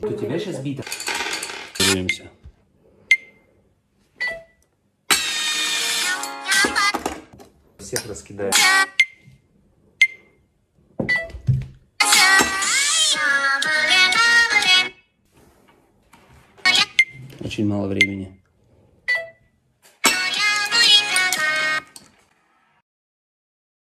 У тебя сейчас бита. Двигаемся. Всех раскидаю. Очень мало времени.